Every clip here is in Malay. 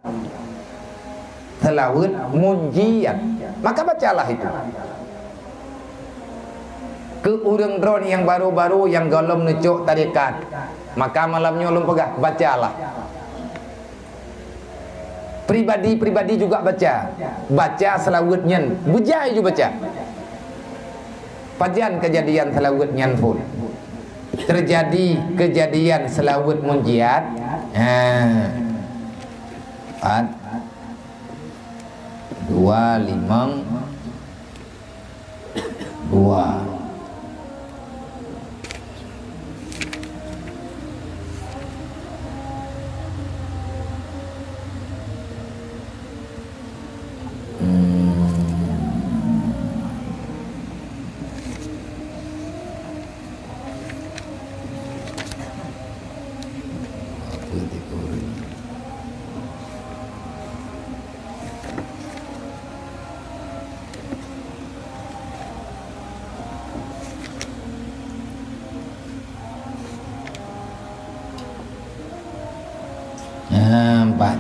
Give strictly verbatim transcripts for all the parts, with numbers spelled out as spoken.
Selawat munjiat, maka bacalah itu. Ke urang drone yang baru-baru yang golom necuk tarikat, maka malamnya ulun pegah bacalah. Pribadi-pribadi juga baca, baca selawat nyen, bujai juga baca. Pajan kejadian selawat nyen pun terjadi kejadian selawat munjiat. Nah, empat dua lima dua. Empat.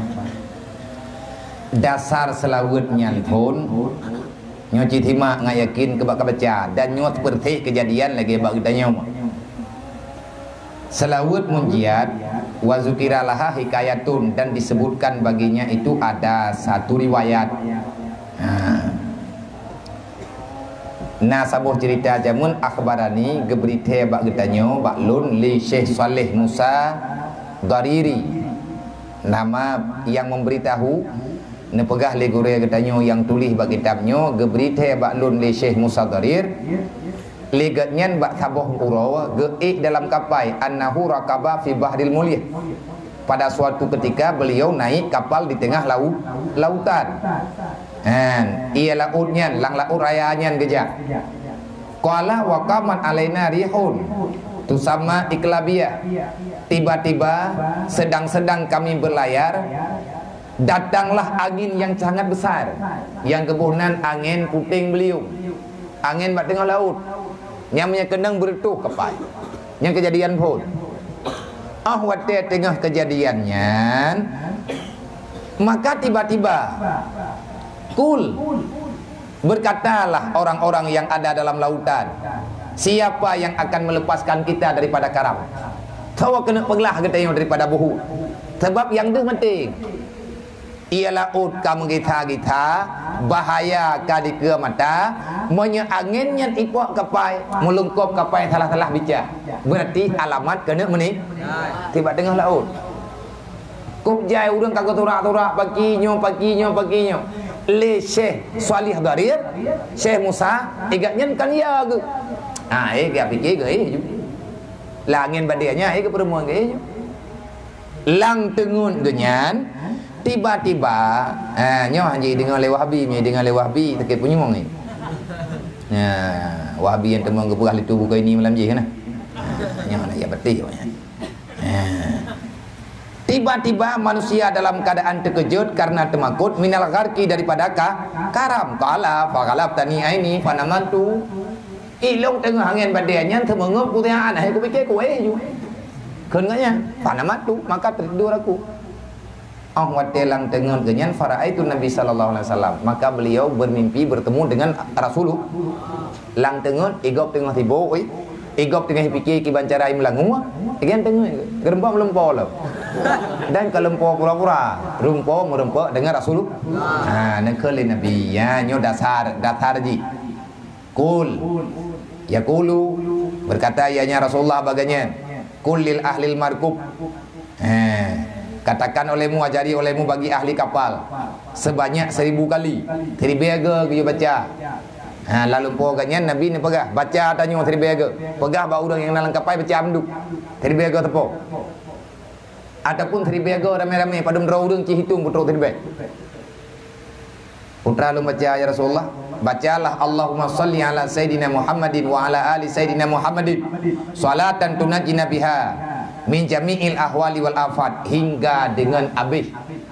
Dasar selawatnya pun nyo citima ngayakin kebak baca dan nyo seperti kejadian lagi bagi tanya selawat munjiat wa zukiralaha hikayatun, dan disebutkan baginya itu ada satu riwayat. Nah, sabuh cerita jamun akhbarani geberite bak getanyo baklun li Syekh Saleh Musa Dariri, nama yang memberitahu nepegah le guru getanyo yang tulis bak kitabnyo geberite baklun li Syekh Musa Darir ligatnyan bak sabuh urawa geik dalam kapai annahu rakaba fi bahril mulih, pada suatu ketika beliau naik kapal di tengah laut lautan. Han, ia lautnya lang laut rayanya gejak. Qala wa qamat alaina rihun tusamma iklabiyah. Tiba-tiba sedang-sedang kami berlayar, datanglah angin yang sangat besar, yang kebunan angin puting beliung, angin bak tengah laut, yang punya kendang bertuh kapal. Yang kejadian pun ah wate tengah kejadiannya, maka tiba-tiba kul berkatalah orang-orang yang ada dalam lautan, siapa yang akan melepaskan kita daripada karam? Tahu kena peglah kita daripada buhu. Sebab yang tu penting ialah laut kamu kita-kita bahaya kadi ke mata monya anginnya ikut kapai melungkop kapai salah-salah bica, berarti alamat kena menik tiba tengah laut. Kup jai urang kagak turak-turak paginya paginya paginya le Syekh Salih Darir Syekh Musa igatnya kan ya ke ah eh gak fikir ke eh langin badianya eh ke perempuan ke eh lang tengun genyan tiba-tiba ah nyoh haji dengan le Wahbi ni dengan le Wahbi tak punya mong ni ya Wahbi yang temang ke perah itu buka ini malam je kan nyoh nak ya betul banyak. Tiba-tiba manusia dalam keadaan terkejut karena temakut minal gharqi daripada ka, karam. Qala faqalab tani aini fanamantu. Ilong tengah angin badainya temengup ku tengah anah aku fikir ku eh ju. Kenanya fanamantu maka tertidur aku. Ah watelang tengah genyan faraaitu Nabi sallallahu alaihi wasallam, maka beliau bermimpi bertemu dengan Rasulullah. Lang tengah igop tengah tibo oi. Igop tengah fikir ki bancarai melangu. Igen tengah gerempa melempau lah. Dan kelempau pura-pura rumpo merempo dengan Rasulullah. Ha nak ke Nabi ya nyo dasar dasar ji. Kul yaqulu berkata ianya Rasulullah baganya kul lil ahlil markub. Ha katakan olehmu, ajari olehmu bagi ahli kapal sebanyak seribu kali. Tribega dia baca. Ha lalu pokoknya Nabi ni pegah baca tanya tribega. Pegah ba urang yang dalam kapal baca amduk. Tribega tepo. Ataupun tribega ramai-ramai pada mendra urang ci hitung putra tribeg. Putra lu baca ya Rasulullah, bacalah Allahumma salli ala sayidina Muhammadin wa ala ali sayidina Muhammadin salatan tunajjina biha min jami'il ahwali wal afat, hingga dengan habis,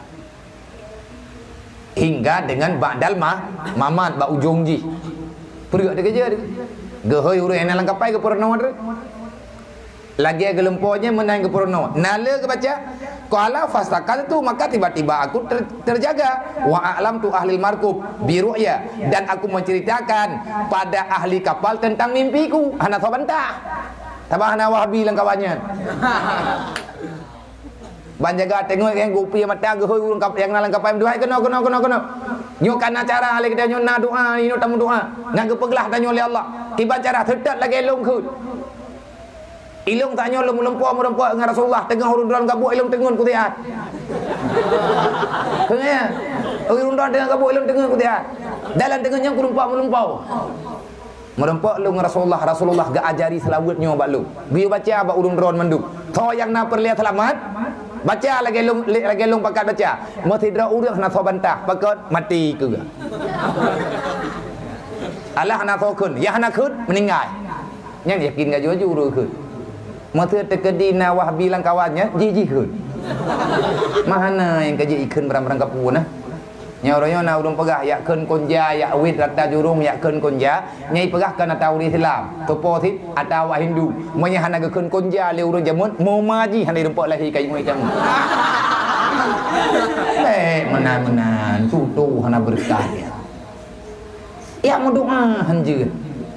hingga dengan ba'dal mah mamat ba ujung ji perut dia kerja dia gehoi urang yang langkapai ke pernah ada lagi gelempurnya menang ke purno nala ke baca qala fastakan tu maka tiba-tiba aku ter, terjaga wa a'lam tu ahli markub biru'ya dan aku menceritakan pada ahli kapal tentang mimpiku hana bantah tabah hana wahabi lang kawannya banjaga tengok yang gupi mata gehoi urang kapal yang nalang kapal duai kena kena kena kena nyokan acara ale kita nyona doa ino tamu doa ngang kepeglah tanya oleh Allah tiba cara tetat lagi elong khut ilung tanya lu melempua melempua dengan Rasulullah tengah urun-urun kabuk ilung tengun kutiat kena urun-urun tengah kabuk ilung tengun kutiat dalam tengahnya melempua melempau merempak lu dengan Rasulullah Rasulullah gak ajari selawatnya bak lu biar baca bak urun-urun menduk tho yang nak perlihat selamat baca lagi long lagi long pakat baca mesti dra urang nak bantah pakat mati ke Allah nak kun ya nak kun meninggal yang yakin gak jujur kun mesti terkedi na wahbi lang kawannya jiji kun mana yang kaji ikan berang-berang kapu nah nyaronya na urung pegah ya kun konja ya wit rata jurung ya kun konja nyai pegah kan atau Islam topo thit atau Hindu monya hana ke kun konja le urung jamun mau maji hana rempok lahi kai moi jamu eh menan-menan tutu hana berkah ya ya mau doa hanjeun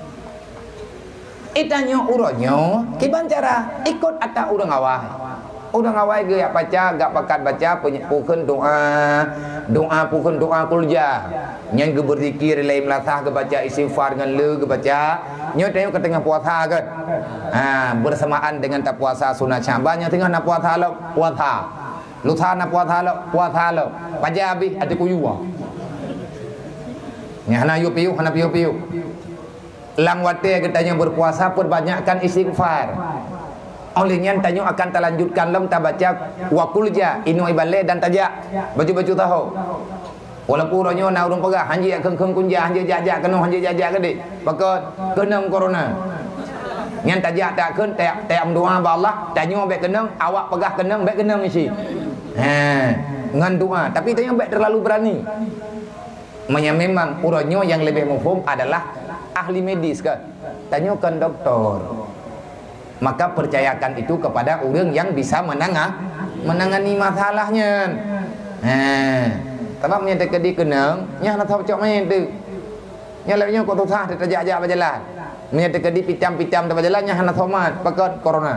itanya uronyo kiban cara ikut atau urang awah urang awai ge ya baca gak pakat baca pukeun doa doa pukeun doa kulja nyen ge berzikir lain melasah ge baca istighfar dengan le ge baca nyo tengok ke tengah puasa kan ha bersamaan dengan tak puasa sunat Syaban nya tengah nak puasa lo puasa lusa nak puasa lo puasa lo baca habis ada kuyuwa nya hana yu piu hana piu piu lang wate katanya berpuasa perbanyakkan istighfar olehnya tanya akan terlanjutkan lem tak baca wakulja inu ibale dan tajak baju-baju tahu walaupun orangnya na urung pegah hanji keng-keng kunja hanji jajak kena hanji jajak ke dik pakat kenang corona nyan tajak tak ken tak tak doa ba Allah tanya baik kenang awak pegah kenang baik kenang isi ha ngan doa tapi tanya baik terlalu berani Manya memang orangnya yang lebih mufhum adalah ahli medis kan tanyakan doktor maka percayakan itu kepada orang yang bisa menangah menangani masalahnya nah sebab nya terkedi kenang nya nak tahu cak main tu nya labnya kau susah terjak-jak berjalan nya terkedi pitam-pitam berjalan nya nak somat pakat corona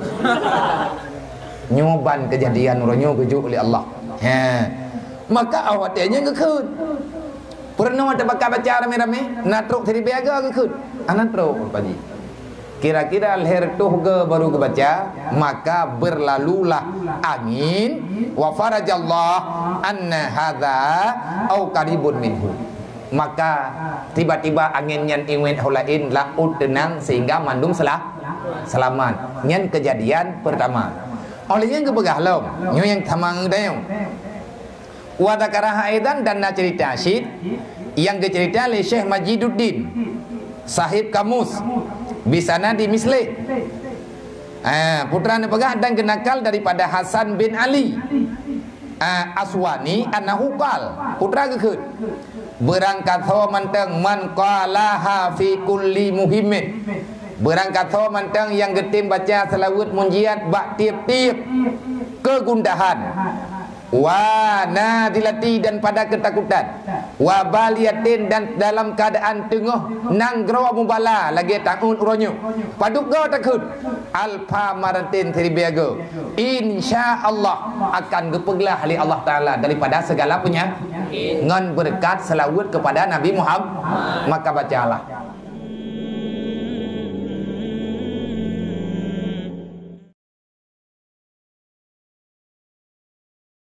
nyoban kejadian orangnya kejuk oleh Allah ha maka awatnya ngekut pernah ada baca-baca rame-rame natruk dari biaga ngekut anatruk paji kira-kira leher tuh ke baru kebaca maka berlalulah angin wa farajallah anna hadza au qaribun minhu maka tiba-tiba angin yang ingin hulain laut tenang sehingga mandung selah selamat nyen kejadian pertama olehnya kebegah lom nyo yang tamang dayong wa dzakaraha aidan dan na cerita syid yang kecerita oleh Syekh Majiduddin sahib kamus bisana di misli ah putra nepegah dan kenakal daripada Hasan bin Ali ah, Aswani annahu qal putra gekut berangkat ho manteng man qalaha fi kulli muhimmin berangkat ho manteng yang getim baca selawat munjiat bak tiap-tiap kegundahan wa nadilati dan pada ketakutan wa baliyatin dan dalam keadaan tengah nang grawa mubala lagi takun uronyo paduk go takut alfa maratin tribiago insyaallah akan gepeglah oleh Allah taala daripada segala punya ngan berkat selawat kepada Nabi Muhammad maka bacalah